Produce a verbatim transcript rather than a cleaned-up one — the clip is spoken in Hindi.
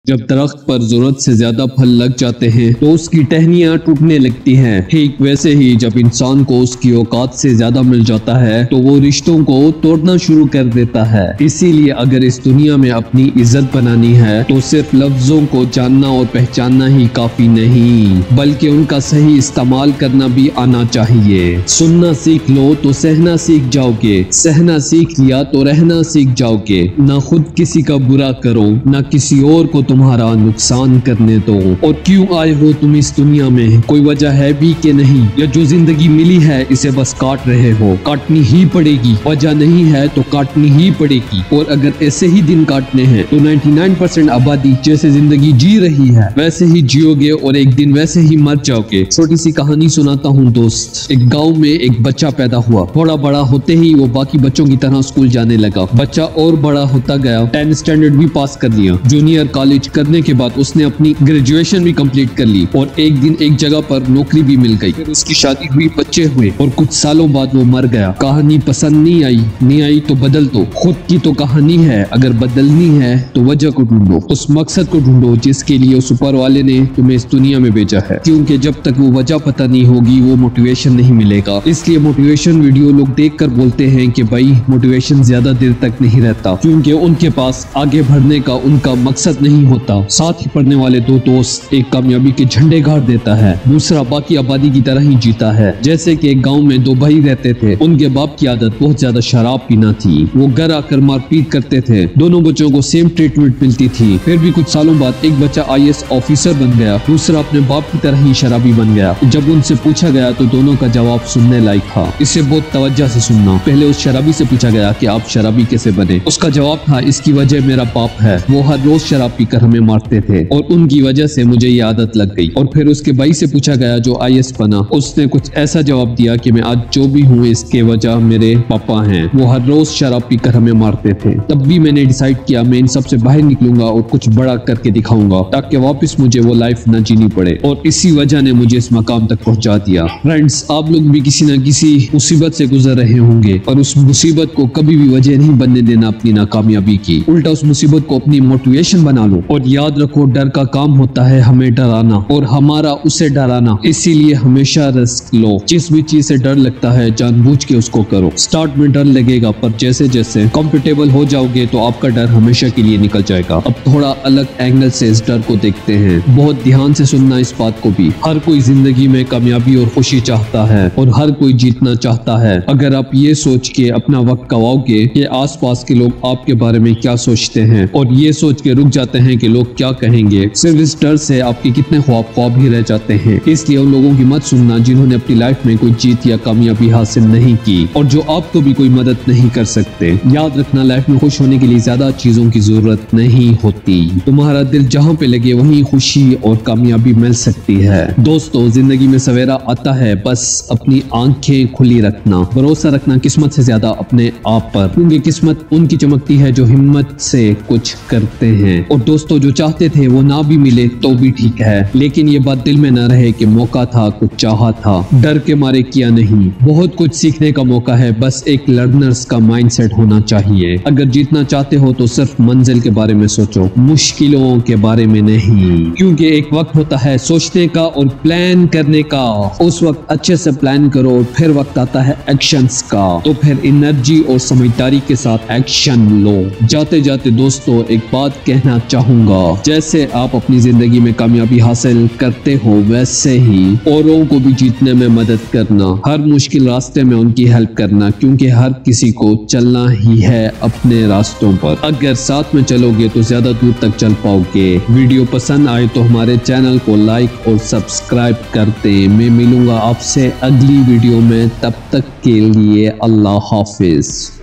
जब दरख्त पर जरूरत से ज्यादा फल लग जाते हैं तो उसकी टहनियां टूटने लगती हैं। ठीक वैसे ही जब इंसान को उसकी औकात से ज्यादा मिल जाता है तो वो रिश्तों को तोड़ना शुरू कर देता है। इसीलिए अगर इस दुनिया में अपनी इज्जत बनानी है तो सिर्फ लफ्जों को जानना और पहचानना ही काफी नहीं, बल्कि उनका सही इस्तेमाल करना भी आना चाहिए। सुनना सीख लो तो सहना सीख जाओगे, सहना सीख लिया तो रहना सीख जाओगे। ना खुद किसी का बुरा करो, ना किसी और को तुम्हारा नुकसान करने दो। और क्यों आए हो तुम इस दुनिया में, कोई वजह है भी कि नहीं, या जो जिंदगी मिली है इसे बस काट रहे हो? काटनी ही पड़ेगी, वजह नहीं है तो काटनी ही पड़ेगी। और अगर ऐसे ही दिन काटने हैं तो निन्यानवे परसेंट आबादी जैसे जिंदगी जी रही है वैसे ही जियोगे और एक दिन वैसे ही मर जाओगे। छोटी सी कहानी सुनाता हूँ दोस्त। एक गाँव में एक बच्चा पैदा हुआ। थोड़ा बड़ा होते ही वो बाकी बच्चों की तरह स्कूल जाने लगा। बच्चा और बड़ा होता गया, टेंथ स्टैंडर्ड भी पास कर लिया। जूनियर कॉलेज करने के बाद उसने अपनी ग्रेजुएशन भी कंप्लीट कर ली और एक दिन एक जगह पर नौकरी भी मिल गई। फिर उसकी शादी हुई, बच्चे हुए और कुछ सालों बाद वो मर गया। कहानी पसंद नहीं आई, नहीं आई तो बदल दो। खुद की तो कहानी है, अगर बदलनी है तो वजह को ढूंढो, उस मकसद को ढूंढो जिसके लिए उस ऊपर वाले ने तुम्हें इस दुनिया में भेजा है। क्योंकि जब तक वो वजह पता नहीं होगी वो मोटिवेशन नहीं मिलेगा। इसलिए मोटिवेशन वीडियो लोग देख कर बोलते हैं कि भाई मोटिवेशन ज्यादा देर तक नहीं रहता, क्योंकि उनके पास आगे बढ़ने का उनका मकसद नहीं होता। साथ ही पढ़ने वाले दो दोस्त, एक कामयाबी के झंडे गाड़ देता है, दूसरा बाकी आबादी की तरह ही जीता है। जैसे कि एक गांव में दो भाई रहते थे। उनके बाप की आदत बहुत ज्यादा शराब पीना थी। वो घर आकर मारपीट करते थे। दोनों बच्चों को सेम ट्रीटमेंट मिलती थी। फिर भी कुछ सालों बाद एक बच्चा आई ए एस ऑफिसर बन गया, दूसरा अपने बाप की तरह ही शराबी बन गया। जब उनसे पूछा गया तो दोनों का जवाब सुनने लायक था। इसे बहुत तवज्जो से सुनना। पहले उस शराबी से पूछा गया कि आप शराबी कैसे बने? उसका जवाब था, इसकी वजह मेरा बाप है, वो हर रोज शराब पीकर हमें मारते थे और उनकी वजह से मुझे ये आदत लग गई। और फिर उसके भाई से पूछा गया जो आई ए एस बना। उसने कुछ ऐसा जवाब दिया कि मैं आज जो भी हूँ इसके वजह मेरे पापा हैं, वो हर रोज शराब पीकर हमें मारते थे। तब भी मैंने डिसाइड किया मैं इन सबसे बाहर निकलूंगा और कुछ बड़ा करके दिखाऊंगा ताकि वापस मुझे वो लाइफ न जीनी पड़े। और इसी वजह ने मुझे इस मकाम तक पहुंचा दिया। फ्रेंड्स, आप लोग भी किसी न किसी मुसीबत से गुजर रहे होंगे और उस मुसीबत को कभी भी वजह नहीं बनने देना अपनी नाकामयाबी की। उल्टा उस मुसीबत को अपनी मोटिवेशन बना लो। और याद रखो, डर का काम होता है हमें डराना और हमारा उसे डराना। इसीलिए हमेशा रिस्क लो। जिस भी चीज से डर लगता है जानबूझ के उसको करो। स्टार्ट में डर लगेगा पर जैसे जैसे कंफर्टेबल हो जाओगे तो आपका डर हमेशा के लिए निकल जाएगा। अब थोड़ा अलग एंगल से इस डर को देखते हैं। बहुत ध्यान से सुनना इस बात को भी। हर कोई जिंदगी में कामयाबी और खुशी चाहता है और हर कोई जीतना चाहता है। अगर आप ये सोच के अपना वक्त गवाओगे कि आसपास के लोग आपके बारे में क्या सोचते हैं और ये सोच के रुक जाते हैं कि लोग क्या कहेंगे, सिर्फ इस डर से आपके कितने ख्वाब ख्वाब ही रह जाते हैं। इसलिए उन लोगों की मत सुनना जिन्होंने अपनी लाइफ में कोई जीत या कामयाबी हासिल नहीं की और जो आपको भी कोई मदद नहीं कर सकते। याद रखना, लाइफ में खुश होने के लिए ज्यादा चीजों की जरूरत नहीं होती। तुम्हारा दिल जहाँ पे लगे वहीं खुशी और कामयाबी मिल सकती है। दोस्तों, जिंदगी में सवेरा आता है, बस अपनी आंखें खुली रखना। भरोसा रखना किस्मत से ज्यादा अपने आप पर, क्योंकि किस्मत उनकी चमकती है जो हिम्मत से कुछ करते हैं। और दोस्तों, जो चाहते थे वो ना भी मिले तो भी ठीक है, लेकिन ये बात दिल में ना रहे कि मौका था, कुछ चाहा था, डर के मारे किया नहीं। बहुत कुछ सीखने का मौका है, बस एक लर्नर्स का माइंडसेट होना चाहिए। अगर जीतना चाहते हो तो सिर्फ मंजिल के बारे में सोचो, मुश्किलों के बारे में नहीं। क्योंकि एक वक्त होता है सोचने का और प्लान करने का। उस वक्त अच्छे से प्लान करो और फिर वक्त आता है एक्शंस का, तो फिर एनर्जी और समझदारी के साथ एक्शन लो। जाते जाते दोस्तों, एक बात कहना चाहूंगा, जैसे आप अपनी जिंदगी में कामयाबी हासिल करते हो वैसे ही औरों को भी जीतने में मदद करना। हर मुश्किल रास्ते में उनकी हेल्प करना, क्योंकि हर किसी को चलना ही है अपने रास्तों पर। अगर साथ में चलोगे तो ज्यादा दूर तक चल पाओगे। वीडियो पसंद आए तो हमारे चैनल को लाइक और सब्सक्राइब कर दें। मैं मिलूंगा आपसे अगली वीडियो में, तब तक के लिए अल्लाह हाफिज।